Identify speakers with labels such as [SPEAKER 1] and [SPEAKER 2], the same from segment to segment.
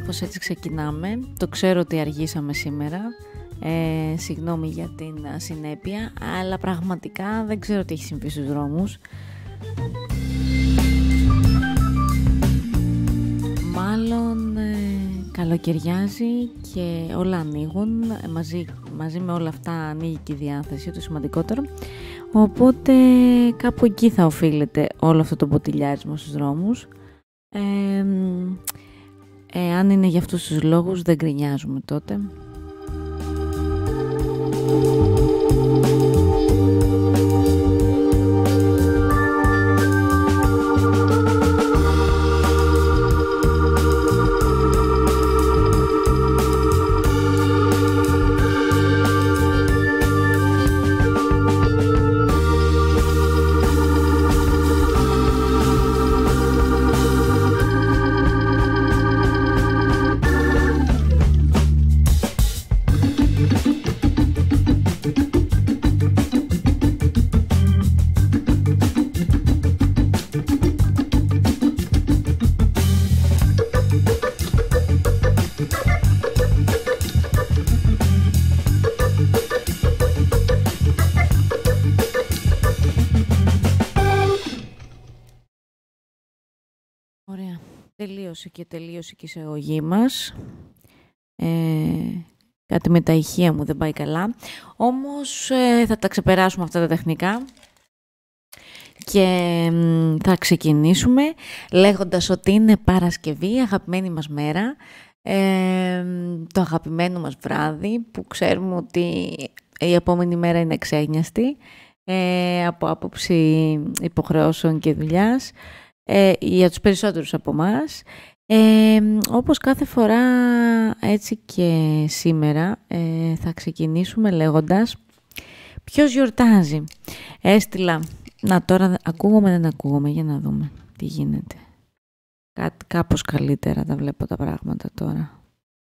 [SPEAKER 1] κάπως έτσι ξεκινάμε. Το ξέρω ότι αργήσαμε σήμερα. Συγγνώμη για την ασυνέπεια, αλλά πραγματικά δεν ξέρω τι έχει συμβεί στους δρόμους. Μάλλον καλοκαιριάζει και όλα ανοίγουν. Μαζί με όλα αυτά ανοίγει και η διάθεση, το σημαντικότερο. Οπότε κάπου εκεί θα οφείλεται όλο αυτό το ποτηλιάρισμα στους δρόμους. Αν είναι για αυτούς τους λόγους δεν γκρινιάζουμε τότε. Τελείωσε και η εισαγωγή μας. Κάτι με τα ηχεία μου δεν πάει καλά. Όμως θα τα ξεπεράσουμε αυτά τα τεχνικά και θα ξεκινήσουμε λέγοντας ότι είναι Παρασκευή, αγαπημένη μας μέρα, το αγαπημένο μας βράδυ που ξέρουμε ότι η επόμενη μέρα είναι εξέγνιαστη από άποψη υποχρεώσεων και δουλειάς. Για τους περισσότερους από εμάς. Όπως κάθε φορά έτσι και σήμερα θα ξεκινήσουμε λέγοντας ποιος γιορτάζει. Έστειλα, τώρα ακούγομαι δεν ακούγομαι, για να δούμε τι γίνεται. Κάπως καλύτερα τα βλέπω τα πράγματα τώρα.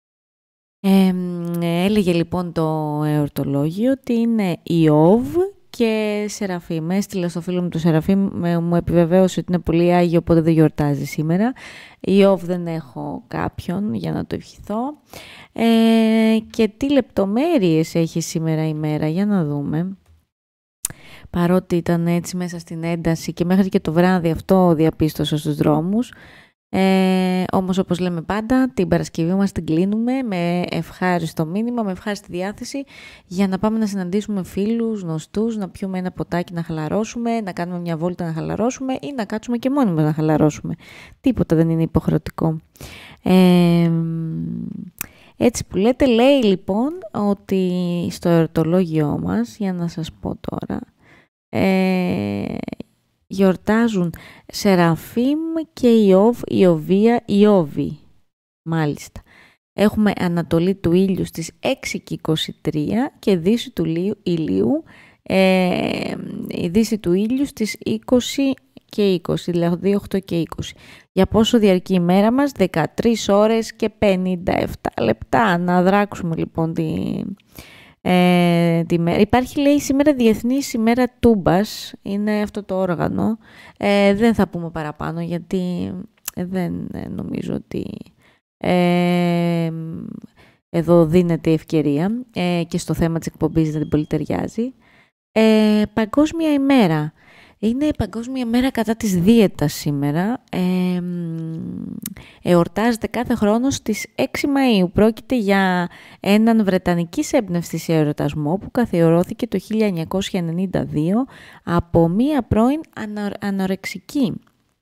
[SPEAKER 1] Έλεγε λοιπόν το εορτολόγιο ότι είναι Ιώβ και Σεραφείμ. Έστειλα στο φίλο μου το Σεραφείμ, μου επιβεβαίωσε ότι είναι πολύ άγιο, οπότε δεν γιορτάζει σήμερα. Ιώβ δεν έχω κάποιον για να το ευχηθώ. Και τι λεπτομέρειες έχει σήμερα η μέρα, για να δούμε. Παρότι ήταν έτσι μέσα στην ένταση και μέχρι και το βράδυ αυτό διαπίστωσα στους δρόμους. Όμως όπως λέμε πάντα, την Παρασκευή μας την κλείνουμε με ευχάριστο μήνυμα, με ευχάριστη διάθεση για να πάμε να συναντήσουμε φίλους, γνωστούς, να πιούμε ένα ποτάκι να χαλαρώσουμε, να κάνουμε μια βόλτα να χαλαρώσουμε ή να κάτσουμε και μόνοι μας να χαλαρώσουμε. Τίποτα δεν είναι υποχρεωτικό. Έτσι που λέτε, λέει λοιπόν ότι στο εορτολόγιό μας, για να σας πω τώρα, γιορτάζουν Σεραφείμ και Ιώβ, Ιωβία, Ιώβη. Μάλιστα. Έχουμε ανατολή του ήλιου στις 6 και 23 και δύση του ηλίου, η δύση του ήλιου στις 20 και 20, δηλαδή 8 και 20. Για πόσο διαρκεί η μέρα μας? 13 ώρες και 57 λεπτά. Να δράξουμε λοιπόν τη μέρα. Υπάρχει, λέει, σήμερα Διεθνής ημέρα Τούμπας, είναι αυτό το όργανο. Δεν θα πούμε παραπάνω γιατί δεν νομίζω ότι εδώ δίνεται η ευκαιρία και στο θέμα της εκπομπής δεν πολύ ταιριάζει. Παγκόσμια ημέρα. Είναι η Παγκόσμια μέρα κατά της δίαιτας σήμερα. Εορτάζεται κάθε χρόνο στις 6 Μαΐου. Πρόκειται για έναν βρετανικής έμπνευστης εορτασμό που καθιερώθηκε το 1992 από μία πρώην ανορεξική.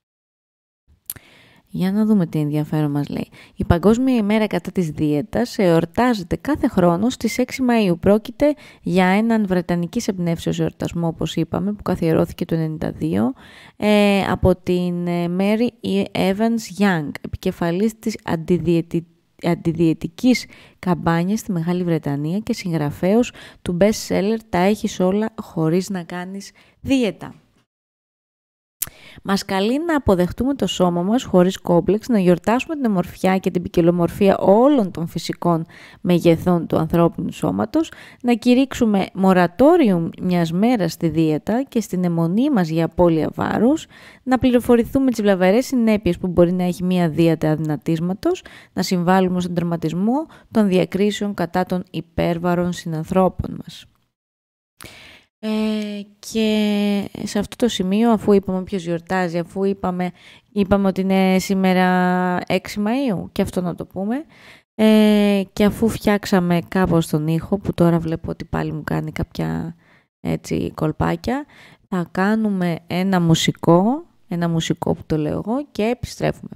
[SPEAKER 1] Για να δούμε τι ενδιαφέρον μας λέει. Η Παγκόσμια ημέρα κατά της δίαιτας εορτάζεται κάθε χρόνο στις 6 Μαΐου. Πρόκειται για έναν βρετανικής εμπνεύσεως εορτασμό, όπως είπαμε, που καθιερώθηκε το 1992 από την Mary Evans Young, επικεφαλής της αντιδιαιτικής καμπάνιας στη Μεγάλη Βρετανία και συγγραφέως του best seller «Τα έχεις όλα χωρίς να κάνεις δίαιτα». Μας καλεί να αποδεχτούμε το σώμα μας χωρίς κόμπλεξ, να γιορτάσουμε την ομορφιά και την ποικιλομορφία όλων των φυσικών μεγεθών του ανθρώπινου σώματος, να κηρύξουμε μορατόριο μιας μέρας στη δίαιτα και στην αιμονή μας για απώλεια βάρους, να πληροφορηθούμε τις βλαβερές συνέπειες που μπορεί να έχει μια δίαιτα αδυνατίσματος, να συμβάλλουμε στον τερματισμό των διακρίσεων κατά των υπέρβαρων συνανθρώπων μας. Και σε αυτό το σημείο, αφού είπαμε ποιος γιορτάζει, αφού είπαμε ότι είναι σήμερα 6 Μαΐου, και αυτό να το πούμε, και αφού φτιάξαμε κάπως τον ήχο, που τώρα βλέπω ότι πάλι μου κάνει κάποια έτσι κολπάκια, θα κάνουμε ένα μουσικό που το λέω εγώ, και επιστρέφουμε.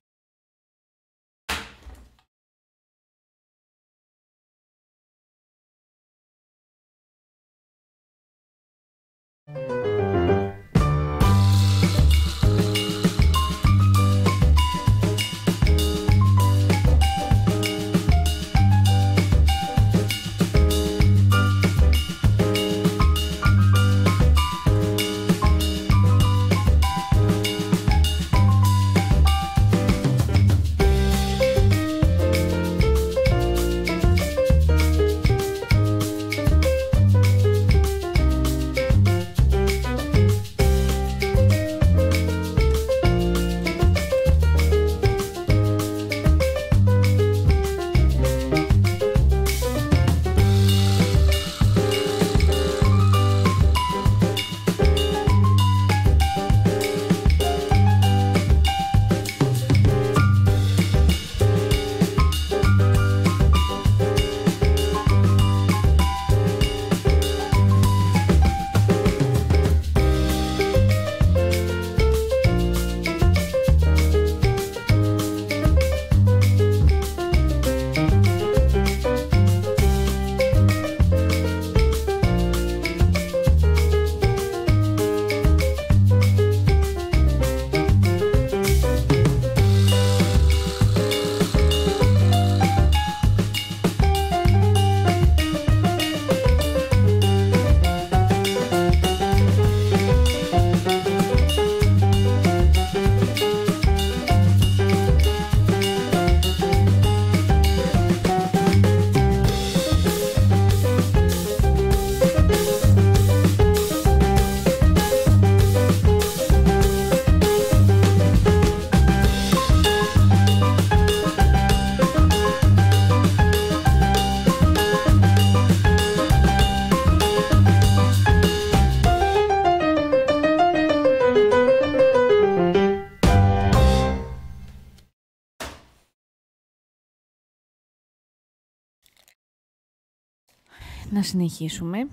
[SPEAKER 1] Να συνεχίσουμε,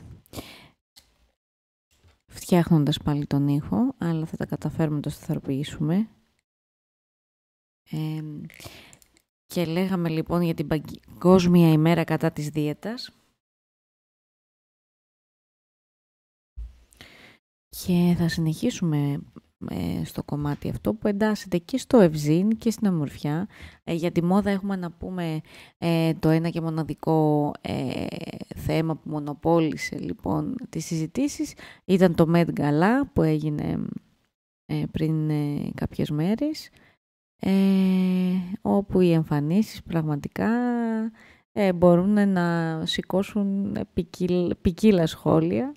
[SPEAKER 1] φτιάχνοντας πάλι τον ήχο, αλλά θα τα καταφέρουμε να το σταθεροποιήσουμε. Και λέγαμε λοιπόν για την Παγκόσμια ημέρα κατά της δίαιτας. Και θα συνεχίσουμε στο κομμάτι αυτό που εντάσσεται και στο ευζήν και στην ομορφιά. Για τη μόδα έχουμε να πούμε το ένα και μοναδικό θέμα που μονοπόλησε λοιπόν τις συζητήσεις. Ήταν το Met Gala που έγινε πριν κάποιες μέρες, όπου οι εμφανίσεις πραγματικά μπορούν να σηκώσουν ποικίλα σχόλια.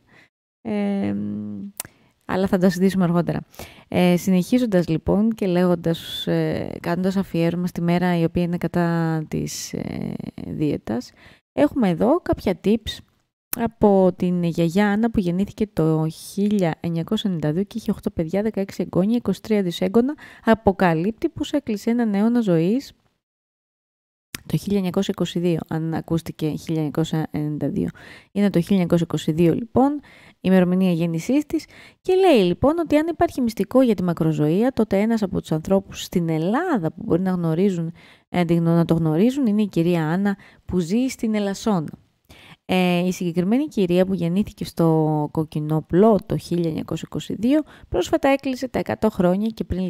[SPEAKER 1] Αλλά θα τα συζητήσουμε αργότερα. Συνεχίζοντας λοιπόν και λέγοντας, κάνοντας αφιέρωμα στη μέρα η οποία είναι κατά της δίαιτας, έχουμε εδώ κάποια tips από την γιαγιά Άννα που γεννήθηκε το 1992 και είχε 8 παιδιά, 16 εγγόνια, 23 δυσέγγωνα. Αποκαλύπτει πως έκλεισε έναν αιώνα ζωής το 1922, αν ακούστηκε 1992. Είναι το 1922 λοιπόν, η ημερομηνία γέννησής της, και λέει λοιπόν ότι αν υπάρχει μυστικό για τη μακροζωία, τότε ένας από τους ανθρώπους στην Ελλάδα που μπορεί να το γνωρίζουν είναι η κυρία Άννα που ζει στην Ελασσόνα. Η συγκεκριμένη κυρία που γεννήθηκε στο Κοκκινόπλο το 1922 πρόσφατα έκλεισε τα 100 χρόνια και πριν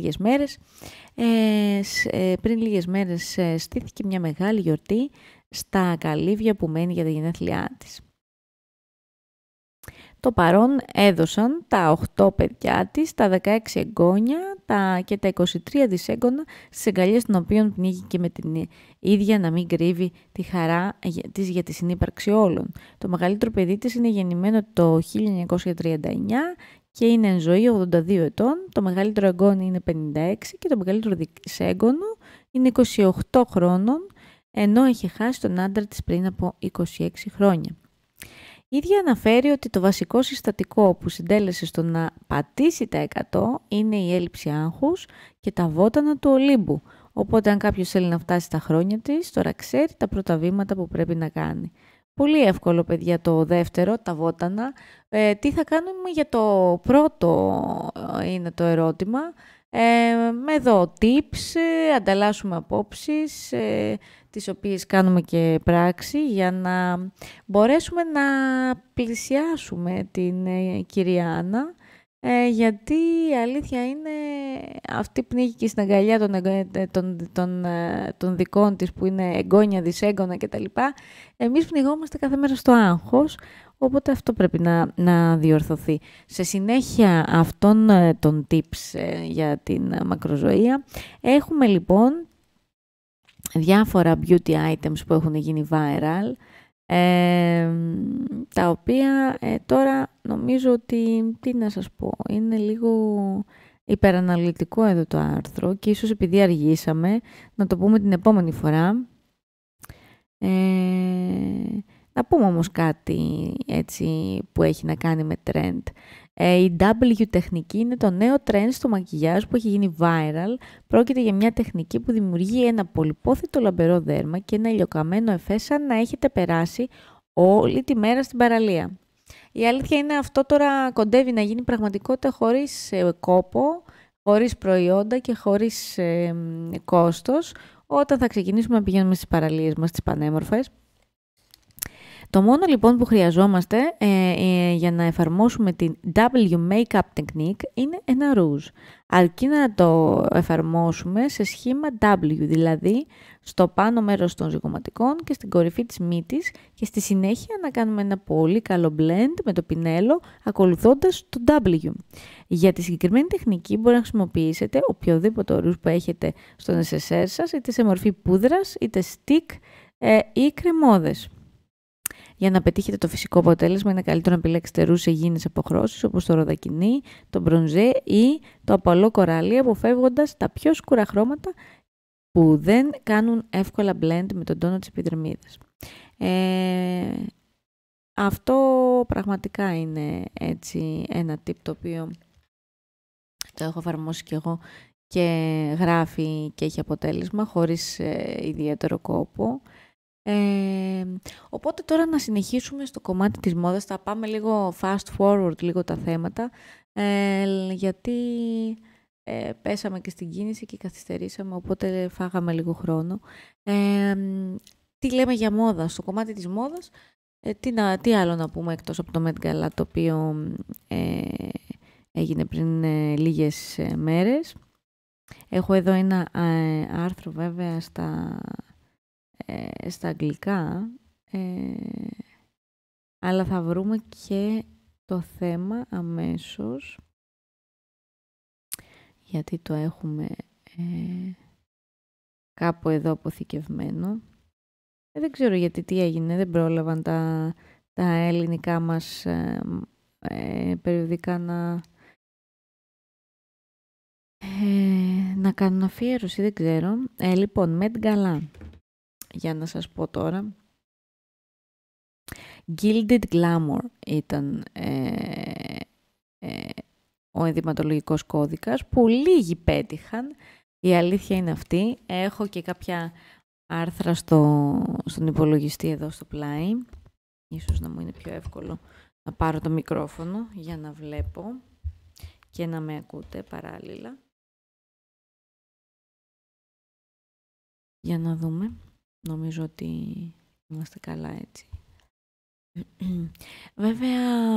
[SPEAKER 1] λίγες μέρες στήθηκε μια μεγάλη γιορτή στα Καλύβια που μένει για τα γενέθλιά της. το παρόν έδωσαν τα 8 παιδιά της, τα 16 εγγόνια και τα 23 δισέγγωνα στις αγκαλιές των οποίων πνίγηκε με την ίδια να μην κρύβει τη χαρά της για τη συνύπαρξη όλων. Το μεγαλύτερο παιδί της είναι γεννημένο το 1939 και είναι εν ζωή 82 ετών, το μεγαλύτερο εγγόνι είναι 56 και το μεγαλύτερο δισέγγωνο είναι 28 χρόνων, ενώ είχε χάσει τον άντρα της πριν από 26 χρόνια. Η ίδια αναφέρει ότι το βασικό συστατικό που συντέλεσε στο να πατήσει τα 100 είναι η έλλειψη άγχους και τα βότανα του Ολύμπου. Οπότε αν κάποιος θέλει να φτάσει στα χρόνια της, τώρα ξέρει τα πρώτα βήματα που πρέπει να κάνει. Πολύ εύκολο, παιδιά, το δεύτερο, τα βότανα. Τι θα κάνουμε για το πρώτο είναι το ερώτημα. Με εδώ tips, ανταλλάσσουμε απόψεις, τις οποίες κάνουμε και πράξη για να μπορέσουμε να πλησιάσουμε την κυρία Άννα, γιατί η αλήθεια είναι αυτή πνίγηκε στην αγκαλιά των δικών της που είναι εγγόνια, δισέγγωνα κτλ. Εμείς πνιγόμαστε κάθε μέρα στο άγχος, οπότε αυτό πρέπει να διορθωθεί. Σε συνέχεια αυτών των tips για την μακροζωία, έχουμε λοιπόν διάφορα beauty items που έχουν γίνει viral, τα οποία τώρα νομίζω ότι, τι να σας πω, είναι λίγο υπεραναλυτικό εδώ το άρθρο και ίσως επειδή αργήσαμε να το πούμε την επόμενη φορά. Να πούμε όμως κάτι έτσι που έχει να κάνει με trend. Η W τεχνική είναι το νέο trend στο μακιγιάζ που έχει γίνει viral. Πρόκειται για μια τεχνική που δημιουργεί ένα πολυπόθητο λαμπερό δέρμα και ένα ηλιοκαμένο εφέ σαν να έχετε περάσει όλη τη μέρα στην παραλία. Η αλήθεια είναι αυτό τώρα κοντεύει να γίνει πραγματικότητα χωρίς κόπο, χωρίς προϊόντα και χωρίς κόστος όταν θα ξεκινήσουμε να πηγαίνουμε στις παραλίες μας, τις πανέμορφες. Το μόνο λοιπόν που χρειαζόμαστε για να εφαρμόσουμε την W Makeup Technique είναι ένα ρούζ. Αρκεί να το εφαρμόσουμε σε σχήμα W, δηλαδή στο πάνω μέρος των ζυγωματικών και στην κορυφή της μύτης και στη συνέχεια να κάνουμε ένα πολύ καλό blend με το πινέλο ακολουθώντας το W. Για τη συγκεκριμένη τεχνική μπορεί να χρησιμοποιήσετε οποιοδήποτε ρούζ που έχετε στο necessaire σας, είτε σε μορφή πούδρας, είτε stick ή κρεμόδες. Για να πετύχετε το φυσικό αποτέλεσμα είναι καλύτερο να επιλέξετε ρούζ σε γήινες αποχρώσεις όπως το ροδακινί, το μπρονζέ ή το απαλό κοράλι, αποφεύγοντας τα πιο σκούρα χρώματα που δεν κάνουν εύκολα blend με τον τόνο της επιδερμίδας. Αυτό πραγματικά είναι έτσι ένα tip το οποίο το έχω εφαρμόσει κι εγώ και γράφει και έχει αποτέλεσμα χωρίς ιδιαίτερο κόπο. Οπότε τώρα να συνεχίσουμε στο κομμάτι της μόδας. Θα πάμε λίγο fast forward λίγο τα θέματα, γιατί πέσαμε και στην κίνηση και καθυστερήσαμε, οπότε φάγαμε λίγο χρόνο. Τι λέμε για μόδα? Στο κομμάτι της μόδας, τι άλλο να πούμε εκτός από το Met Gala, το οποίο έγινε πριν λίγες μέρες. Έχω εδώ ένα άρθρο βέβαια στα αγγλικά, αλλά θα βρούμε και το θέμα αμέσως, γιατί το έχουμε κάπου εδώ αποθηκευμένο. Δεν ξέρω γιατί τι έγινε, δεν πρόλαβαν τα ελληνικά μας περιοδικά να κάνουν αφιέρωση, δεν ξέρω. Λοιπόν, Met Gala. Για να σας πω τώρα. Gilded Glamour ήταν ο ενδυματολογικός κώδικας που λίγοι πέτυχαν. Η αλήθεια είναι αυτή. Έχω και κάποια άρθρα στον υπολογιστή εδώ στο πλάι. Ίσως να μου είναι πιο εύκολο να πάρω το μικρόφωνο για να βλέπω και να με ακούτε παράλληλα. Για να δούμε. Νομίζω ότι είμαστε καλά έτσι. Βέβαια,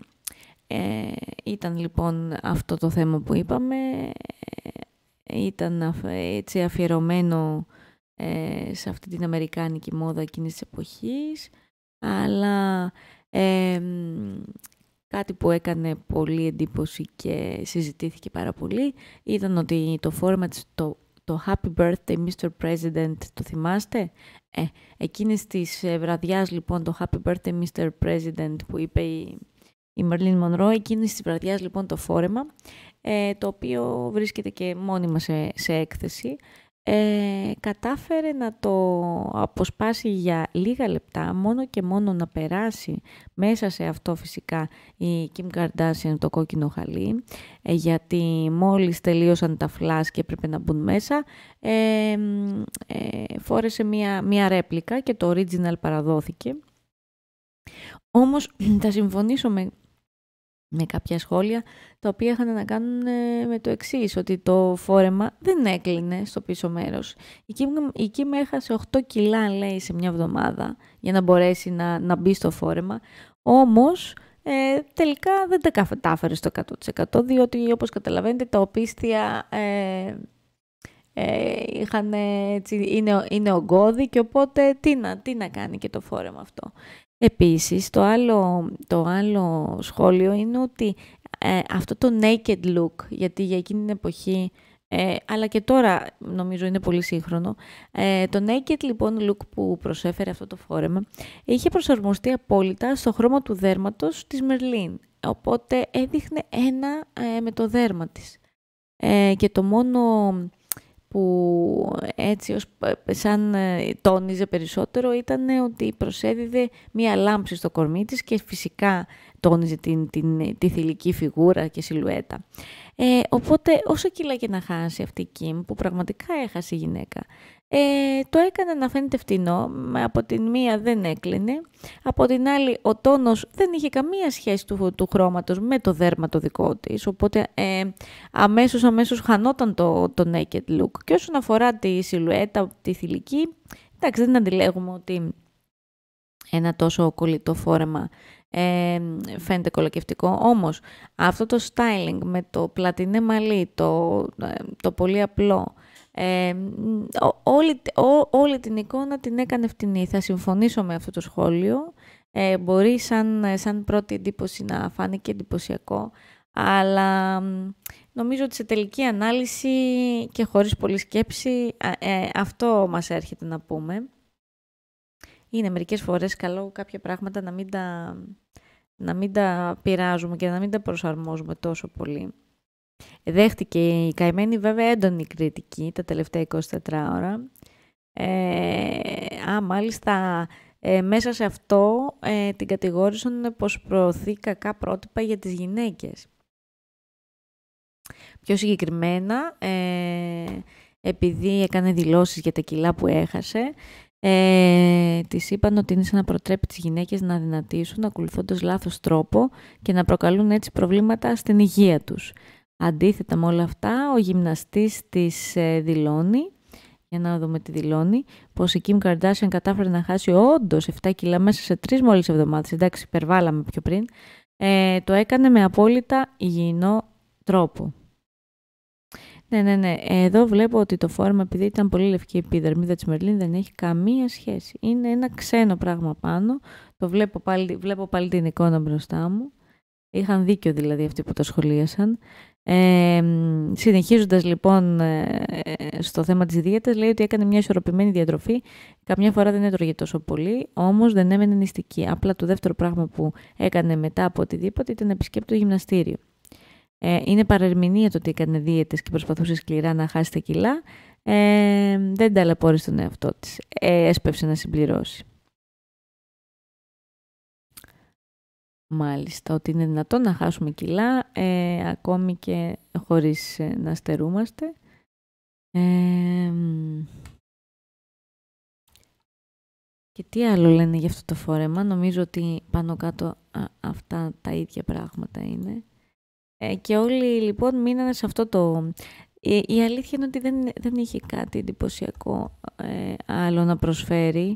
[SPEAKER 1] ήταν λοιπόν αυτό το θέμα που είπαμε. Ήταν έτσι αφιερωμένο σε αυτή την αμερικάνικη μόδα εκείνης της εποχής. Αλλά κάτι που έκανε πολύ εντύπωση και συζητήθηκε πάρα πολύ ήταν ότι το φόρμα της, το Happy Birthday Mr. President, το θυμάστε? Εκείνης της βραδιάς λοιπόν, το Happy Birthday Mr. President που είπε η Marilyn Monroe, εκείνης της βραδιάς λοιπόν το φόρεμα, το οποίο βρίσκεται και μόνιμα σε έκθεση, κατάφερε να το αποσπάσει για λίγα λεπτά, μόνο και μόνο να περάσει μέσα σε αυτό φυσικά η Kim Kardashian το κόκκινο χαλί, γιατί μόλις τελείωσαν τα flash και έπρεπε να μπουν μέσα, φόρεσε μία ρέπλικα και το original παραδόθηκε. Όμως θα συμφωνήσω με κάποια σχόλια τα οποία είχαν να κάνουν με το εξής, ότι το φόρεμα δεν έκλεινε στο πίσω μέρος. Η Kim έχασε 8 κιλά, λέει, σε μια εβδομάδα για να μπορέσει να μπει στο φόρεμα, όμως τελικά δεν τα κατάφερε στο 100%, διότι όπως καταλαβαίνετε τα οπίστια είναι ογκώδη και οπότε τι να κάνει και το φόρεμα αυτό. Επίσης, το άλλο σχόλιο είναι ότι αυτό το naked look, γιατί για εκείνη την εποχή, αλλά και τώρα νομίζω είναι πολύ σύγχρονο, το naked λοιπόν look που προσέφερε αυτό το φόρεμα είχε προσαρμοστεί απόλυτα στο χρώμα του δέρματος της Μερλίν, οπότε έδειχνε ένα με το δέρμα της. Και το μόνο που έτσι σαν τόνιζε περισσότερο ήταν ότι προσέδιδε μία λάμψη στο κορμί της και φυσικά τόνιζε τη θηλυκή φιγούρα και σιλουέτα. Οπότε όσο κιλά και να χάσει αυτή η Kim, που πραγματικά έχασε η γυναίκα, το έκανε να φαίνεται φτηνό, από την μία δεν έκλεινε, από την άλλη ο τόνος δεν είχε καμία σχέση του χρώματος με το δέρμα το δικό της, οπότε αμέσως χανόταν το naked look. Και όσον αφορά τη σιλουέτα, τη θηλυκή, εντάξει, δεν αντιλέγουμε ότι ένα τόσο κολλητό φόρεμα φαίνεται κολακευτικό, όμως αυτό το styling με το πλατινέ μαλλί, το πολύ απλό, όλη την εικόνα την έκανε φτηνή. Θα συμφωνήσω με αυτό το σχόλιο. Μπορεί σαν πρώτη εντύπωση να φάνηκε εντυπωσιακό, αλλά νομίζω ότι σε τελική ανάλυση και χωρίς πολλή σκέψη αυτό μας έρχεται να πούμε. Είναι μερικές φορές καλό κάποια πράγματα να μην τα πειράζουμε και να μην τα προσαρμόζουμε τόσο πολύ. Δέχτηκε η καημένη βέβαια έντονη κριτική τα τελευταία 24 ώρα. Μάλιστα μέσα σε αυτό την κατηγόρησαν πως προωθεί κακά πρότυπα για τις γυναίκες. Πιο συγκεκριμένα, επειδή έκανε δηλώσεις για τα κιλά που έχασε, της είπαν ότι είναι σαν να προτρέπει τις γυναίκες να αδυνατήσουν ακολουθώντας λάθος τρόπο και να προκαλούν έτσι προβλήματα στην υγεία τους. Αντίθετα με όλα αυτά, ο γυμναστής της δηλώνει, για να δούμε τι δηλώνει, πως η Kim Kardashian κατάφερε να χάσει όντως 7 κιλά μέσα σε 3 μόλις εβδομάδες. Εντάξει, υπερβάλαμε πιο πριν. Το έκανε με απόλυτα υγιεινό τρόπο. Ναι. Εδώ βλέπω ότι το φόρμα, επειδή ήταν πολύ λευκή η επιδερμίδα της Μερλίν, δεν έχει καμία σχέση. Είναι ένα ξένο πράγμα πάνω. Το βλέπω πάλι την εικόνα μπροστά μου. Είχαν δίκιο δηλαδή αυτοί που το σχολίασαν. Συνεχίζοντας λοιπόν στο θέμα της δίαιτας, λέει ότι έκανε μια ισορροπημένη διατροφή. Καμιά φορά δεν έτρωγε τόσο πολύ, όμως δεν έμενε νηστική. Απλά το δεύτερο πράγμα που έκανε μετά από οτιδήποτε ήταν να επισκέπτει το γυμναστήριο. Είναι παρερμηνία το ότι έκανε δίαιτες και προσπαθούσε σκληρά να χάσει τα κιλά. Δεν ταλαιπώρησε τον εαυτό της. Έσπευσε να συμπληρώσει. Μάλιστα, ότι είναι δυνατόν να χάσουμε κιλά, ακόμη και χωρίς να στερούμαστε. Και τι άλλο λένε για αυτό το φόρεμα. Νομίζω ότι πάνω κάτω αυτά τα ίδια πράγματα είναι. Και όλοι λοιπόν μείνανε σε αυτό το... Η αλήθεια είναι ότι δεν είχε κάτι εντυπωσιακό άλλο να προσφέρει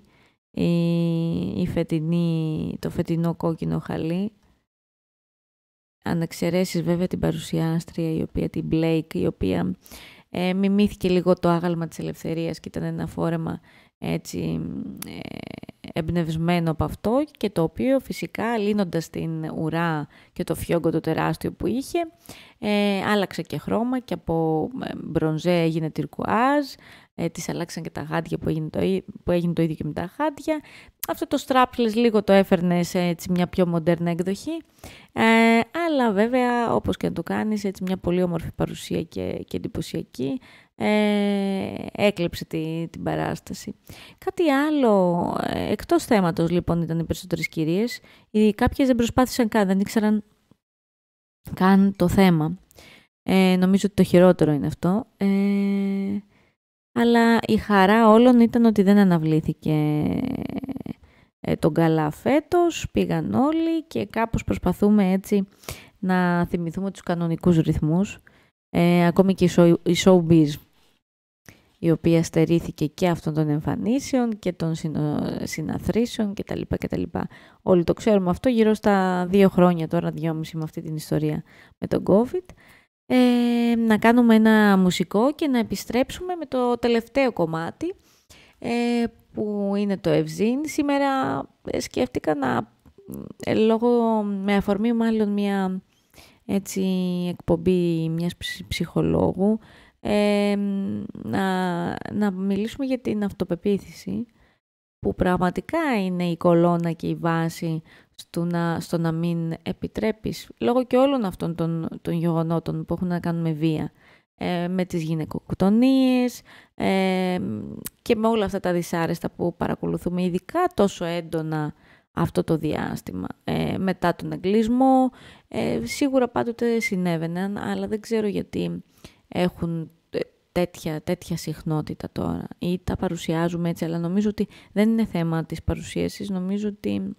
[SPEAKER 1] το φετινό κόκκινο χαλί. Αν εξαιρέσεις βέβαια την παρουσιάστρια, την Blake, η οποία μιμήθηκε λίγο το άγαλμα της ελευθερίας και ήταν ένα φόρεμα έτσι εμπνευσμένο από αυτό και το οποίο φυσικά λύνοντας την ουρά και το φιόγκο το τεράστιο που είχε, άλλαξε και χρώμα και από μπρονζέ έγινε τυρκουάζ, της αλλάξαν και τα γάντια που έγινε το ίδιο και με τα γάντια. Αυτό το strapless λίγο το έφερνε σε έτσι, μια πιο μοντέρνα εκδοχή, αλλά βέβαια όπως και να το κάνεις, έτσι, μια πολύ όμορφη παρουσία και εντυπωσιακή, έκλεψε την παράσταση. Κάτι άλλο, εκτός θέματος λοιπόν ήταν οι περισσότερες κυρίες, κάποιες δεν προσπάθησαν καν, δεν ήξεραν καν το θέμα. Νομίζω ότι το χειρότερο είναι αυτό. Αλλά η χαρά όλων ήταν ότι δεν αναβλήθηκε τον γκαλά φέτος, πήγαν όλοι και κάπως προσπαθούμε έτσι να θυμηθούμε τους κανονικούς ρυθμούς. Ακόμη και η showbiz, η οποία στερήθηκε και αυτών των εμφανίσεων και των συναθρήσεων κτλ. Όλοι το ξέρουμε αυτό γύρω στα 2 χρόνια τώρα, 2,5 με αυτή την ιστορία με τον COVID. Να κάνουμε ένα μουσικό και να επιστρέψουμε με το τελευταίο κομμάτι που είναι το Ευζήν. Σήμερα σκέφτηκα με αφορμή μάλλον μια έτσι, εκπομπή μιας ψυχολόγου, να μιλήσουμε για την αυτοπεποίθηση, που πραγματικά είναι η κολόνα και η βάση στο να μην επιτρέπεις, λόγω και όλων αυτών των γεγονότων που έχουν να κάνουν με βία, με τις γυναικοκτονίες και με όλα αυτά τα δυσάρεστα που παρακολουθούμε ειδικά τόσο έντονα αυτό το διάστημα, μετά τον εγκλισμό. Σίγουρα πάντοτε συνέβαιναν, αλλά δεν ξέρω γιατί έχουν τέτοια συχνότητα τώρα ή τα παρουσιάζουμε έτσι, αλλά νομίζω ότι δεν είναι θέμα της παρουσίασης, νομίζω ότι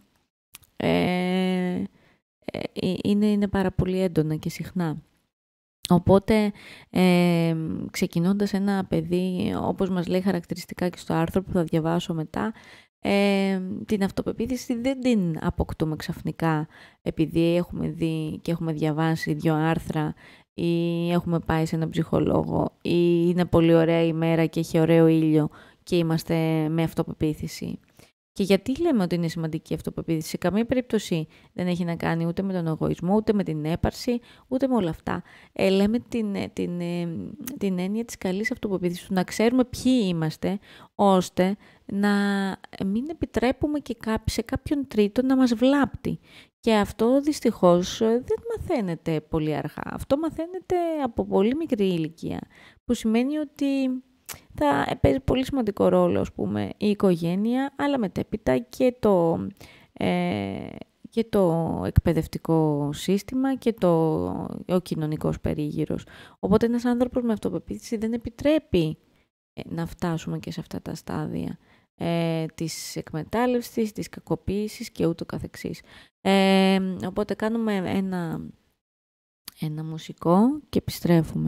[SPEAKER 1] είναι πάρα πολύ έντονα και συχνά. Οπότε, ξεκινώντας ένα παιδί, όπως μας λέει χαρακτηριστικά και στο άρθρο που θα διαβάσω μετά, την αυτοπεποίθηση δεν την αποκτούμε ξαφνικά επειδή έχουμε δει και έχουμε διαβάσει 2 άρθρα ή έχουμε πάει σε έναν ψυχολόγο ή είναι πολύ ωραία ημέρα και έχει ωραίο ήλιο και είμαστε με αυτοπεποίθηση. Και γιατί λέμε ότι είναι σημαντική η αυτοπεποίθηση? Σε καμία περίπτωση δεν έχει να κάνει ούτε με τον εγωισμό, ούτε με την έπαρση, ούτε με όλα αυτά. Λέμε την έννοια της καλής αυτοπεποίθησης, του να ξέρουμε ποιοι είμαστε, ώστε να μην επιτρέπουμε και σε κάποιον τρίτο να μας βλάπτει. Και αυτό δυστυχώς δεν μαθαίνεται πολύ αργά. Αυτό μαθαίνεται από πολύ μικρή ηλικία, που σημαίνει ότι θα παίζει πολύ σημαντικό ρόλο, ας πούμε, η οικογένεια, αλλά μετέπειτα και το εκπαιδευτικό σύστημα και ο κοινωνικός περίγυρος. Οπότε ένας άνθρωπος με αυτοπεποίθηση δεν επιτρέπει να φτάσουμε και σε αυτά τα στάδια της εκμετάλλευσης, της κακοποίησης και ούτω καθεξής. Οπότε κάνουμε ένα μουσικό και επιστρέφουμε.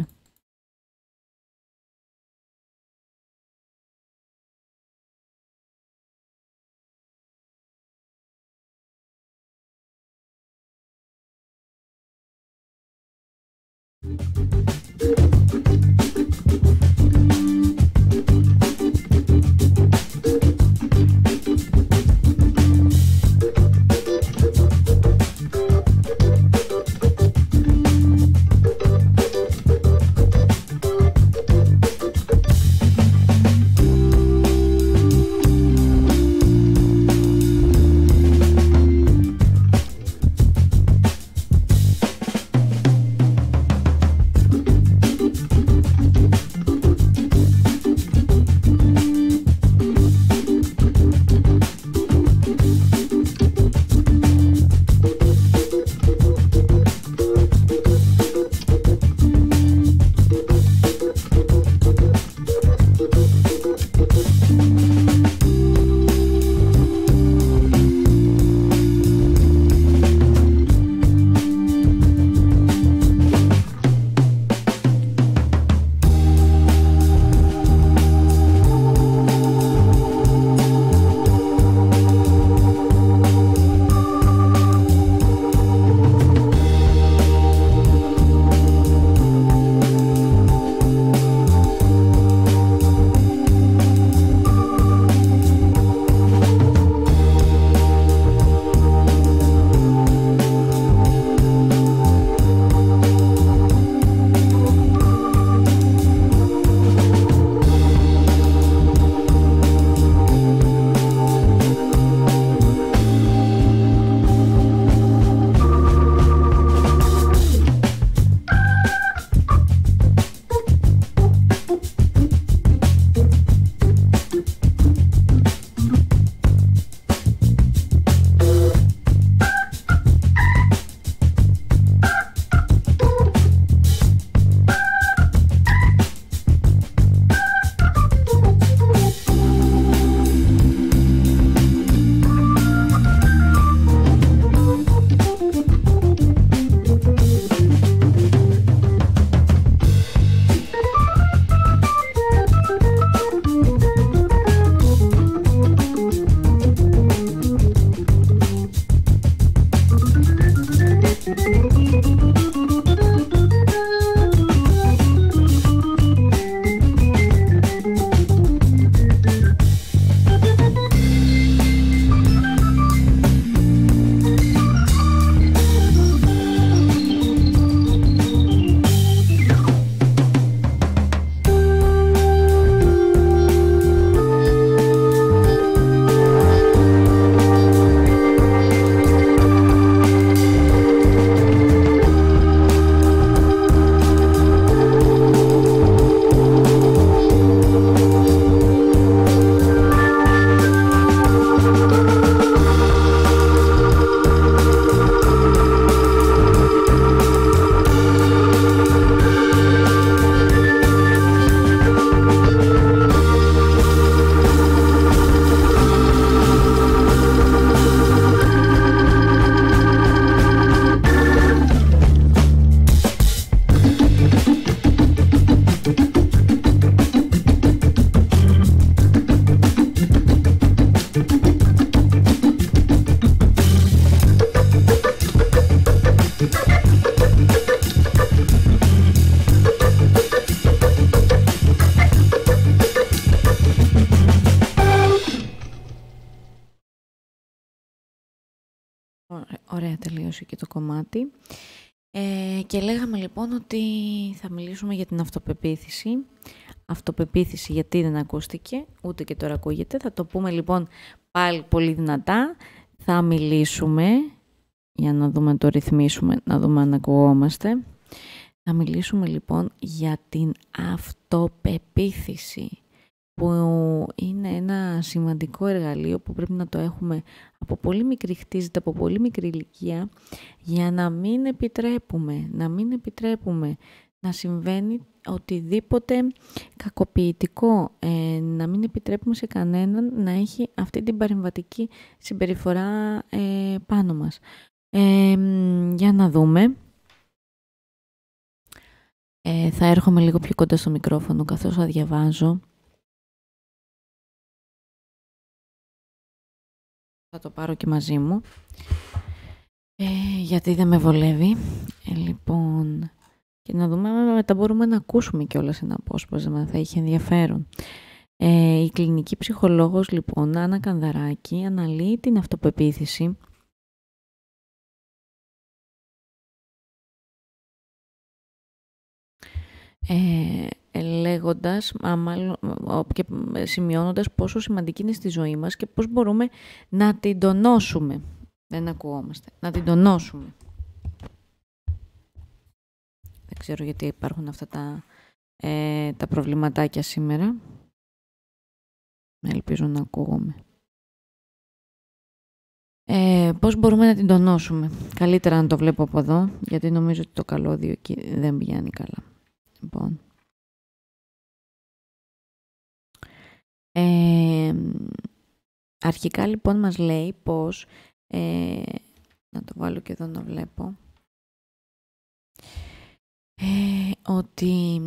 [SPEAKER 1] Ωραία, τελείωσε και το κομμάτι. Και λέγαμε λοιπόν ότι θα μιλήσουμε για την αυτοπεποίθηση. Αυτοπεποίθηση γιατί δεν ακούστηκε, ούτε και τώρα ακούγεται. Θα το πούμε λοιπόν πάλι πολύ δυνατά. Θα μιλήσουμε, για να δούμε, το ρυθμίσουμε, να δούμε αν ακουγόμαστε. Θα μιλήσουμε λοιπόν για την αυτοπεποίθηση, που είναι ένα σημαντικό εργαλείο που πρέπει να το έχουμε από πολύ μικρή, χτίζεται από πολύ μικρή ηλικία, για να μην επιτρέπουμε να συμβαίνει οτιδήποτε κακοποιητικό, να μην επιτρέπουμε σε κανέναν να έχει αυτή την παρεμβατική συμπεριφορά πάνω μας. Για να δούμε. Θα έρχομαι λίγο πιο κοντά στο μικρόφωνο καθώς θα διαβάζω. Θα το πάρω και μαζί μου, γιατί δεν με βολεύει. Λοιπόν, και να δούμε αν μετά μπορούμε να ακούσουμε κιόλας ένα απόσπασμα, θα είχε ενδιαφέρον. Η κλινική ψυχολόγος, λοιπόν, Άννα Κανδαράκη, αναλύει την αυτοπεποίθηση λέγοντας και σημειώνοντας πόσο σημαντική είναι στη ζωή μας και πώς μπορούμε να την τονώσουμε. Δεν ακουγόμαστε. Να την τονώσουμε. Δεν ξέρω γιατί υπάρχουν αυτά τα προβληματάκια σήμερα. Ελπίζω να ακούγομαι. Πώς μπορούμε να την τονώσουμε. Καλύτερα να το βλέπω από εδώ, γιατί νομίζω ότι το καλώδιο εκεί δεν πηγαίνει καλά. Λοιπόν. Αρχικά λοιπόν μας λέει πως, να το βάλω και εδώ να βλέπω, ότι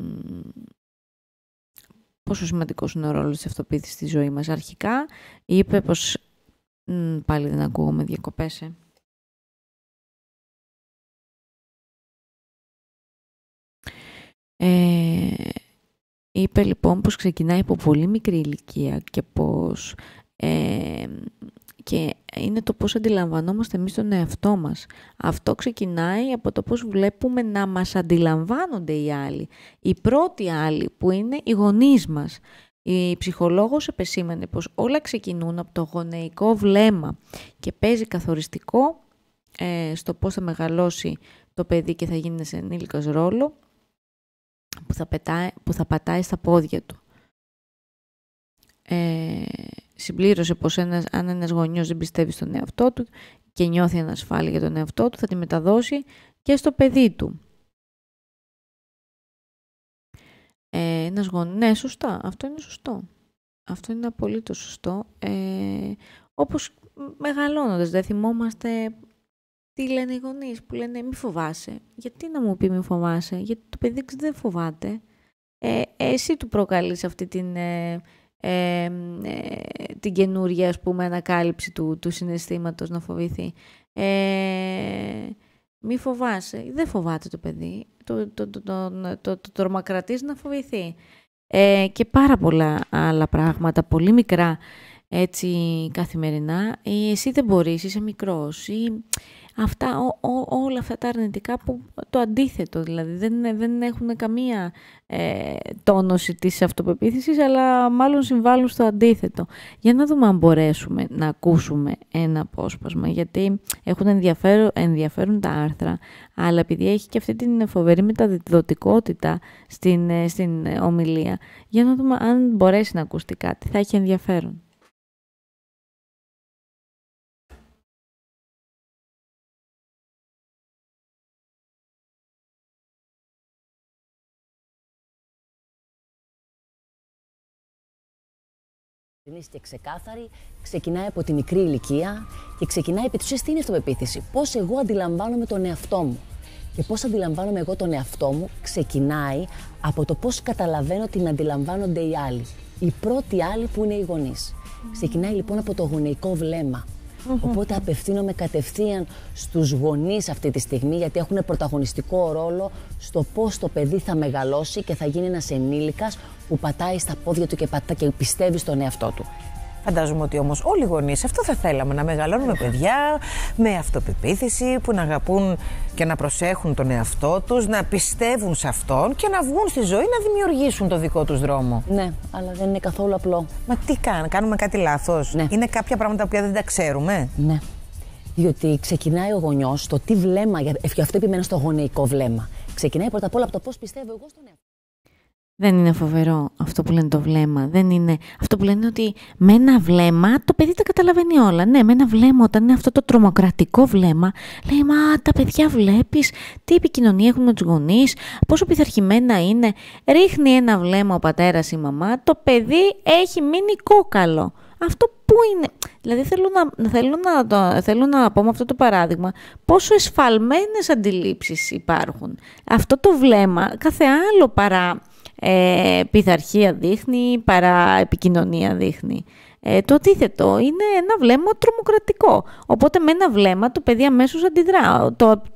[SPEAKER 1] πόσο σημαντικός είναι ο ρόλος της αυτοπεποίθησης στη ζωή μας. Αρχικά είπε πως, πάλι δεν ακούγομαι, διακοπές. Είπε λοιπόν πως ξεκινάει από πολύ μικρή ηλικία και πως και είναι το πώς αντιλαμβανόμαστε εμείς τον εαυτό μας. Αυτό ξεκινάει από το πώς βλέπουμε να μας αντιλαμβάνονται οι άλλοι. Οι πρώτοι άλλοι που είναι οι γονείς μας. Η ψυχολόγος επεσήμανε πως όλα ξεκινούν από το γονεϊκό βλέμμα και παίζει καθοριστικό στο πώς θα μεγαλώσει το παιδί και θα γίνει σε ενήλικας ρόλο που θα πατάει στα πόδια του. Συμπλήρωσε πως αν ένας γονιός δεν πιστεύει στον εαυτό του και νιώθει ανασφάλεια για τον εαυτό του, θα τη μεταδώσει και στο παιδί του. Ναι, σωστά. Αυτό είναι σωστό. Αυτό είναι απολύτως σωστό. Όπως μεγαλώνοντας, δεν θυμόμαστε τι λένε οι γονείς που λένε μη φοβάσαι. Γιατί να μου πει μη φοβάσαι? Γιατί το παιδί δεν φοβάται. Εσύ του προκαλείς αυτή την καινούργια, ας πούμε, ανακάλυψη του συναισθήματος να φοβηθεί. Μη φοβάσαι. Δεν φοβάται το παιδί. Το τρομακρατείς να φοβηθεί. Και πάρα πολλά άλλα πράγματα, πολύ μικρά, έτσι, καθημερινά. Εσύ δεν μπορείς, είσαι μικρός. Ή όλα αυτά τα αρνητικά που το αντίθετο, δηλαδή δεν έχουν καμία τόνωση της αυτοπεποίθησης, αλλά μάλλον συμβάλλουν στο αντίθετο. Για να δούμε αν μπορέσουμε να ακούσουμε ένα απόσπασμα, γιατί έχουν ενδιαφέρον τα άρθρα, αλλά επειδή έχει και αυτή την φοβερή μεταδοτικότητα στην ομιλία, για να δούμε αν μπορέσει να ακουστεί κάτι, θα έχει ενδιαφέρον.
[SPEAKER 2] Και ξεκάθαρη, ξεκινάει από τη μικρή ηλικία και ξεκινάει επί της ουσίας τι είναι αυτοπεποίθηση. Πώς εγώ αντιλαμβάνομαι τον εαυτό μου. Και πώς αντιλαμβάνομαι εγώ τον εαυτό μου ξεκινάει από το πώς καταλαβαίνω τι με αντιλαμβάνονται οι άλλοι. Οι πρώτοι άλλοι που είναι οι γονείς. Ξεκινάει λοιπόν από το γονεϊκό βλέμμα. Οπότε απευθύνομαι κατευθείαν στους γονείς αυτή τη στιγμή, γιατί έχουν πρωταγωνιστικό ρόλο στο πώς το παιδί θα μεγαλώσει και θα γίνει ένας ενήλικας που πατάει στα πόδια του και πιστεύει στον εαυτό του.
[SPEAKER 3] Φαντάζομαι ότι όμως όλοι οι γονείς αυτό θα θέλαμε, να μεγαλώνουμε παιδιά με αυτοπεποίθηση, που να αγαπούν και να προσέχουν τον εαυτό τους, να πιστεύουν σε αυτόν και να βγουν στη ζωή να δημιουργήσουν το δικό τους δρόμο.
[SPEAKER 2] Ναι, αλλά δεν είναι καθόλου απλό.
[SPEAKER 3] Μα τι κάνουμε κάτι λάθος?
[SPEAKER 2] Ναι.
[SPEAKER 3] Είναι κάποια πράγματα που δεν τα ξέρουμε.
[SPEAKER 2] Ναι. Διότι ξεκινάει ο γονιός, το τι βλέμμα, γι' αυτό επιμένω στο γονεϊκό βλέμμα. Ξεκινάει πρώτα απ' όλα από το πώς πιστεύω εγώ στον εαυτό.
[SPEAKER 1] Δεν είναι φοβερό αυτό που λένε το βλέμμα. Δεν είναι αυτό που λένε ότι με ένα βλέμμα το παιδί τα καταλαβαίνει όλα. Ναι, με ένα βλέμμα, όταν είναι αυτό το τρομοκρατικό βλέμμα, λέει «Μα τα παιδιά βλέπεις, τι επικοινωνία έχουν με τους γονείς, πόσο πειθαρχημένα είναι». Ρίχνει ένα βλέμμα ο πατέρας ή η μαμά, το παιδί έχει μείνει κόκαλο. Αυτό πού είναι? Δηλαδή θέλω να πω με αυτό το παράδειγμα πόσο εσφαλμένες αντιλήψεις υπάρχουν. Αυτό το βλέμμα κάθε άλλο παρά πειθαρχία δείχνει, παρά επικοινωνία δείχνει. Το αντίθετο είναι ένα βλέμμα τρομοκρατικό. Οπότε με ένα βλέμμα το παιδί αμέσως αντιδρά.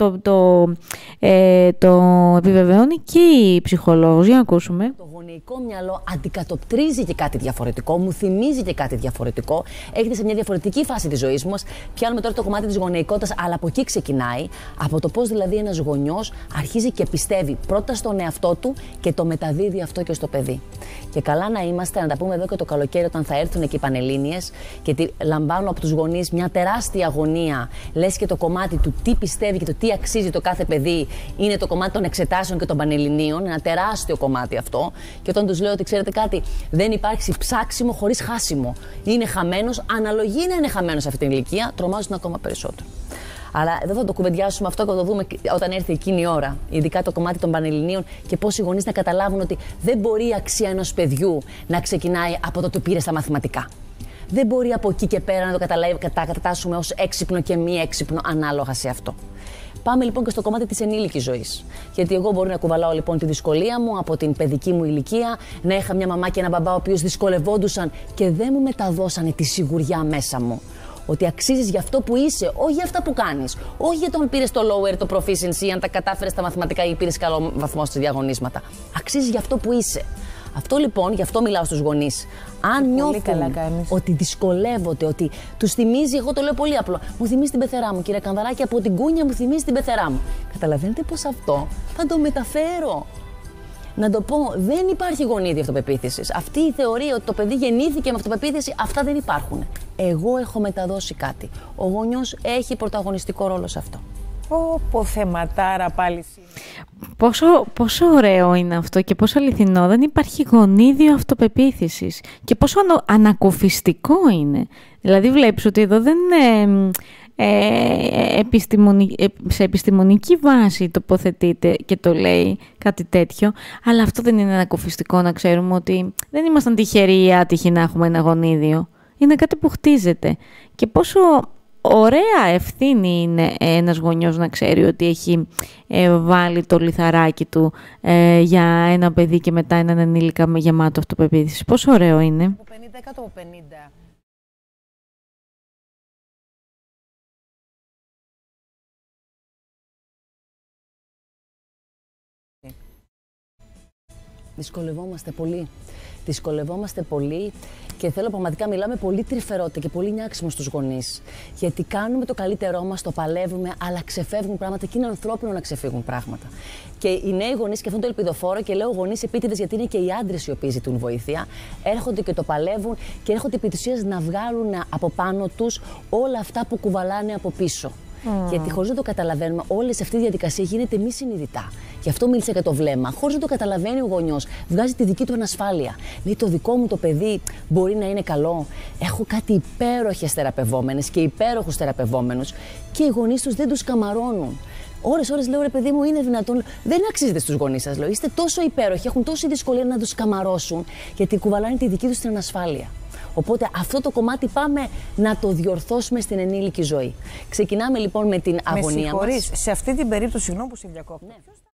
[SPEAKER 1] Το επιβεβαιώνει και η ψυχολόγος. Για να ακούσουμε.
[SPEAKER 2] Το γονεϊκό μυαλό αντικατοπτρίζει και κάτι διαφορετικό, μου θυμίζει και κάτι διαφορετικό. Έχετε σε μια διαφορετική φάση της ζωής μας. Πιάνουμε τώρα το κομμάτι της γονεϊκότητας, αλλά από εκεί ξεκινάει. Από το πώς δηλαδή ένας γονιός αρχίζει και πιστεύει πρώτα στον εαυτό του και το μεταδίδει αυτό και στο παιδί. Και καλά να είμαστε, να τα πούμε εδώ και το καλοκαίρι, όταν θα έρθουν εκεί οι Πανελλήνιες, γιατί λαμβάνω από τους γονείς μια τεράστια αγωνία. Λες και το κομμάτι του τι πιστεύει και το τι αξίζει το κάθε παιδί είναι το κομμάτι των εξετάσεων και των Πανελληνίων. Ένα τεράστιο κομμάτι αυτό. Και όταν τους λέω ότι ξέρετε κάτι, δεν υπάρχει ψάξιμο χωρίς χάσιμο. Είναι χαμένος, αναλογεί να είναι χαμένος σε αυτή την ηλικία, τρομάζουν ακόμα περισσότερο. Αλλά εδώ θα το κουβεντιάσουμε αυτό και θα το δούμε όταν έρθει εκείνη η ώρα. Ειδικά το κομμάτι των Πανελληνίων και πώς οι γονείς να καταλάβουν ότι δεν μπορεί η αξία ενός παιδιού να ξεκινάει από το πήρε στα μαθηματικά. Δεν μπορεί από εκεί και πέρα να το κατατάσσουμε ως έξυπνο και μη έξυπνο ανάλογα σε αυτό. Πάμε λοιπόν και στο κομμάτι της ενήλικης ζωής. Γιατί εγώ μπορεί να κουβαλάω λοιπόν τη δυσκολία μου από την παιδική μου ηλικία, να είχα μια μαμά και ένα μπαμπά ο οποίος δυσκολευόντουσαν και δεν μου μεταδώσανε τη σιγουριά μέσα μου. Ότι αξίζεις για αυτό που είσαι, όχι για αυτά που κάνεις. Όχι για το αν πήρες το lower, το proficiency, αν τα κατάφερες στα μαθηματικά ή πήρες καλό βαθμό στις διαγωνίσματα. Αξίζεις για αυτό που είσαι. Αυτό λοιπόν, γι' αυτό μιλάω στους γονείς. Αν νιώθουν ότι δυσκολεύονται, ότι τους θυμίζει, εγώ το λέω πολύ απλό, μου θυμίζει την πεθερά μου, κύριε Κανδαράκη, από την κούνια μου θυμίζει την πεθερά μου. Καταλαβαίνετε πως αυτό θα το μεταφέρω. Να το πω, δεν υπάρχει γονίδι αυτοπεποίθησης. Αυτή η θεωρία ότι το παιδί γεννήθηκε με αυτοπεποίθηση, αυτά δεν υπάρχουν. Εγώ έχω μεταδώσει κάτι. Ο γονιός έχει πρωταγωνιστικό ρόλο σε αυτό.
[SPEAKER 3] Πω θεματάρα πάλι σήμερα.
[SPEAKER 1] Πόσο ωραίο είναι αυτό και πόσο αληθινό. Δεν υπάρχει γονίδιο αυτοπεποίθησης. Και πόσο ανακουφιστικό είναι. Δηλαδή βλέπεις ότι εδώ δεν είναι σε επιστημονική βάση τοποθετείται και το λέει κάτι τέτοιο, αλλά αυτό δεν είναι ανακουφιστικό να ξέρουμε ότι δεν ήμασταν τυχεροί ή άτυχοι να έχουμε ένα γονίδιο. Είναι κάτι που χτίζεται. Και πόσο ωραία ευθύνη είναι ένας γονιός να ξέρει ότι έχει βάλει το λιθαράκι του για ένα παιδί και μετά έναν ενήλικα με γεμάτο αυτοπεποίθηση. Πόσο ωραίο είναι.
[SPEAKER 3] Από 50 από 50.
[SPEAKER 2] Δυσκολευόμαστε πολύ και θέλω πραγματικά μιλάμε πολύ τρυφερότητα και πολύ νιάξιμο στους γονείς. Γιατί κάνουμε το καλύτερό μας, το παλεύουμε, αλλά ξεφεύγουν πράγματα και είναι ανθρώπινο να ξεφύγουν πράγματα. Και οι νέοι γονείς σκεφτούν το ελπιδοφόρο και λέω γονείς επίτηδες, γιατί είναι και οι άντρες οι οποίοι ζητούν βοήθεια. Έρχονται και το παλεύουν και έρχονται επί της ουσίας να βγάλουν από πάνω τους όλα αυτά που κουβαλάνε από πίσω. Γιατί χωρίς να το καταλαβαίνουμε, όλη αυτή η διαδικασία γίνεται μη συνειδητά. Γι' αυτό μίλησα για το βλέμμα. Χωρίς να το καταλαβαίνει ο γονιός, βγάζει τη δική του ανασφάλεια. Λέει: το δικό μου το παιδί μπορεί να είναι καλό. Έχω κάτι υπέροχες θεραπευόμενες και υπέροχους θεραπευόμενους και οι γονείς τους δεν τους καμαρώνουν. Ώρες λέω: ρε παιδί μου, είναι δυνατόν? Δεν αξίζετε στους γονείς σας, λέω. Είστε τόσο υπέροχοι, έχουν τόση δυσκολία να τους καμαρώσουν, γιατί κουβαλάνε τη δική τους την ανασφάλεια. Οπότε αυτό το κομμάτι πάμε να το διορθώσουμε στην ενήλικη ζωή. Ξεκινάμε λοιπόν με την αγωνία μας.
[SPEAKER 3] Σε αυτή την περίπτωση, συγγνώμη που σε διακόπτω. Ναι.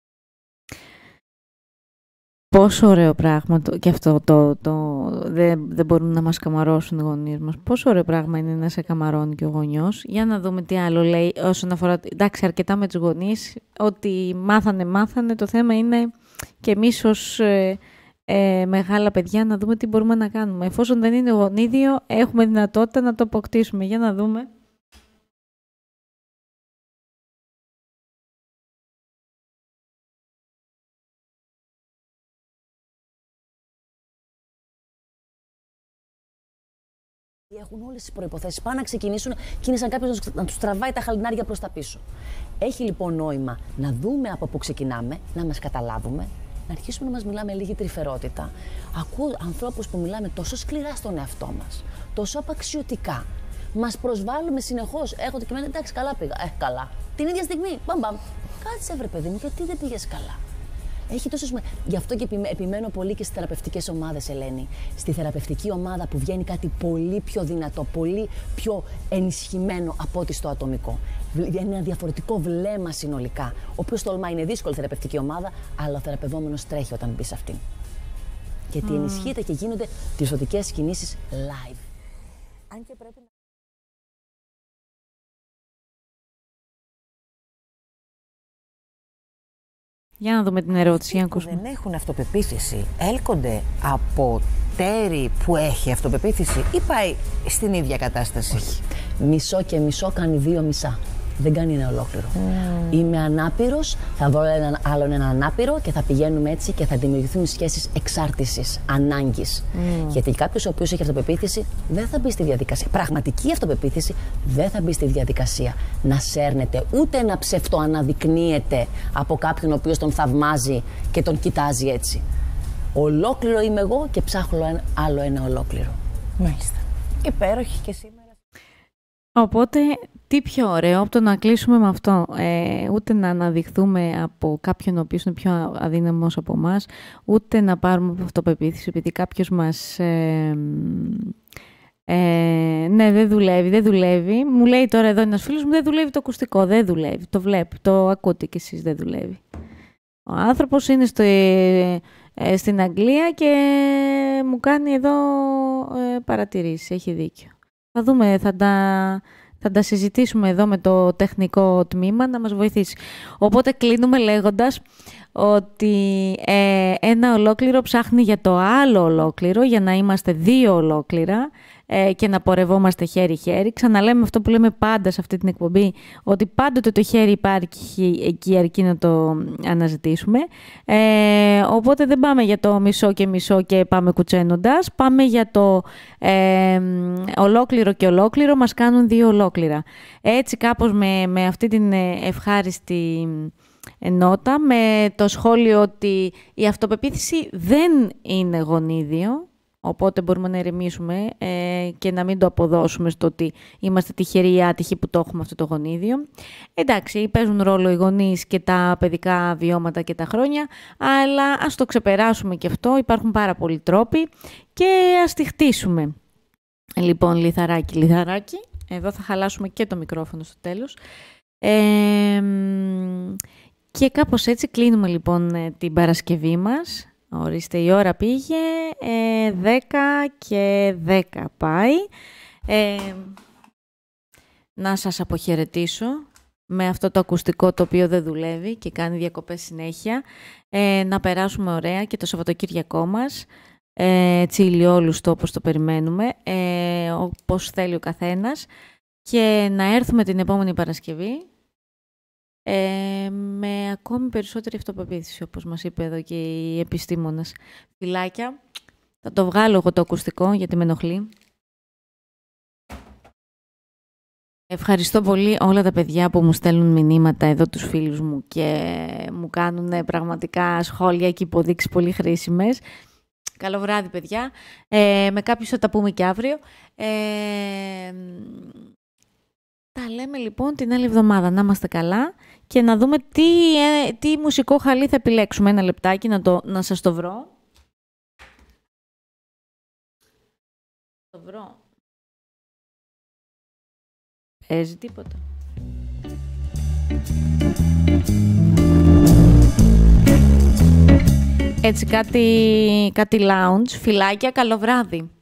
[SPEAKER 1] Πόσο ωραίο πράγμα και αυτό δεν μπορούν να μας καμαρώσουν οι γονείς μας. Πόσο ωραίο πράγμα είναι να σε καμαρώνει και ο γονιός. Για να δούμε τι άλλο λέει όσον αφορά. Εντάξει, αρκετά με τους γονείς. Ότι μάθανε. Το θέμα είναι και εμείς ως μεγάλα παιδιά, να δούμε τι μπορούμε να κάνουμε. Εφόσον δεν είναι γονίδιο, έχουμε δυνατότητα να το αποκτήσουμε. Για να δούμε.
[SPEAKER 2] Έχουν όλες τις προϋποθέσεις. Πάνε να ξεκινήσουν και είναι σαν κάποιος να τους τραβάει τα χαλινάρια προς τα πίσω. Έχει λοιπόν νόημα να δούμε από πού ξεκινάμε, να μας καταλάβουμε, να αρχίσουμε να μας μιλάμε λίγη τρυφερότητα. Ακούω ανθρώπους που μιλάμε τόσο σκληρά στον εαυτό μας, τόσο απαξιωτικά. Μας προσβάλλουμε συνεχώς. Έχονται και μένουν, εντάξει, καλά πήγα. Καλά. Την ίδια στιγμή, μπαμπαμ. Κάτσε, βρε παιδί μου, γιατί δεν πήγες καλά. Έχει τόσο σημασία. Γι' αυτό και επιμένω πολύ και στις θεραπευτικές ομάδες, Ελένη. Στη θεραπευτική ομάδα που βγαίνει κάτι πολύ πιο δυνατό, πολύ πιο ενισχυμένο από ό,τι στο ατομικό. Είναι ένα διαφορετικό βλέμμα συνολικά. Όποιος τολμά, είναι δύσκολη θεραπευτική ομάδα, αλλά ο θεραπευόμενος τρέχει όταν μπει σε αυτήν. Γιατί ενισχύεται και γίνονται διορθωτικές κινήσεις live. Αν και πρέπει να...
[SPEAKER 1] Για να δούμε την ερώτηση.
[SPEAKER 3] Αυτοί που δεν έχουν αυτοπεποίθηση, έλκονται από τέρι που έχει αυτοπεποίθηση ή πάει στην ίδια κατάσταση?
[SPEAKER 2] Όχι. Μισό και μισό κάνει δύο μισά. Δεν κάνει ένα ολόκληρο. Είμαι ανάπηρος, θα βρω έναν άλλον έναν ανάπηρο και θα πηγαίνουμε έτσι και θα δημιουργηθούν σχέσεις εξάρτησης, ανάγκης. Γιατί κάποιος ο οποίος έχει αυτοπεποίθηση δεν θα μπει στη διαδικασία. Πραγματική αυτοπεποίθηση δεν θα μπει στη διαδικασία να σέρνεται, ούτε να ψευτοαναδεικνύεται από κάποιον ο οποίος τον θαυμάζει και τον κοιτάζει έτσι. Ολόκληρο είμαι εγώ και ψάχνω άλλο ένα ολόκληρο.
[SPEAKER 3] Μάλιστα. Υπέροχη και σήμερα.
[SPEAKER 1] Οπότε, τι πιο ωραίο από το να κλείσουμε με αυτό. Ούτε να αναδειχθούμε από κάποιον ο οποίος είναι πιο αδύναμος από εμάς, ούτε να πάρουμε αυτοπεποίθηση επειδή κάποιος μας... ναι, δεν δουλεύει. Μου λέει τώρα εδώ ένας φίλος μου, δεν δουλεύει το ακουστικό, δεν δουλεύει. Το βλέπει, το ακούτε κι εσείς, δεν δουλεύει. Ο άνθρωπος είναι στην Αγγλία και μου κάνει εδώ παρατηρήσεις, έχει δίκιο. Θα δούμε, θα τα συζητήσουμε εδώ με το τεχνικό τμήμα να μας βοηθήσει. Οπότε κλείνουμε λέγοντας ότι ένα ολόκληρο ψάχνει για το άλλο ολόκληρο, για να είμαστε δύο ολόκληρα και να πορευόμαστε χέρι-χέρι. Ξαναλέμε αυτό που λέμε πάντα σε αυτή την εκπομπή, ότι πάντοτε το χέρι υπάρχει εκεί αρκεί να το αναζητήσουμε. Οπότε δεν πάμε για το μισό και μισό και πάμε κουτσένοντας. Πάμε για το ολόκληρο και ολόκληρο μας κάνουν δύο ολόκληρα. Έτσι κάπως με αυτή την ευχάριστη νότα, με το σχόλιο ότι η αυτοπεποίθηση δεν είναι γονίδιο, οπότε μπορούμε να ηρεμήσουμε και να μην το αποδώσουμε στο ότι είμαστε τυχεροί ή άτυχοι που το έχουμε αυτό το γονίδιο. Εντάξει, παίζουν ρόλο οι γονείς και τα παιδικά βιώματα και τα χρόνια, αλλά ας το ξεπεράσουμε και αυτό, υπάρχουν πάρα πολλοί τρόποι και ας τη χτίσουμε. Λοιπόν, λιθαράκι, εδώ θα χαλάσουμε και το μικρόφωνο στο τέλος. Και κάπως έτσι κλείνουμε λοιπόν την Παρασκευή μας. Ορίστε, η ώρα πήγε, 10 και 10 πάει. Να σας αποχαιρετήσω με αυτό το ακουστικό το οποίο δεν δουλεύει και κάνει διακοπές συνέχεια. Να περάσουμε ωραία και το Σαββατοκύριακό μας. Τσιλιόλουστο όπως το περιμένουμε, όπως θέλει ο καθένας. Και να έρθουμε την επόμενη Παρασκευή με ακόμη περισσότερη αυτοπεποίθηση, όπως μας είπε εδώ και η επιστήμονας. Φιλάκια, θα το βγάλω εγώ το ακουστικό γιατί με ενοχλεί. Ευχαριστώ πολύ όλα τα παιδιά που μου στέλνουν μηνύματα εδώ, τους φίλους μου, και μου κάνουν πραγματικά σχόλια και υποδείξεις πολύ χρήσιμες. Καλό βράδυ, παιδιά. Με κάποιους θα τα πούμε και αύριο. Τα λέμε λοιπόν την άλλη εβδομάδα. Να είμαστε καλά και να δούμε τι μουσικό χαλί θα επιλέξουμε. Ένα λεπτάκι να σας το βρω. Παίζει τίποτα. Έτσι κάτι lounge. Φιλάκια, καλό βράδυ.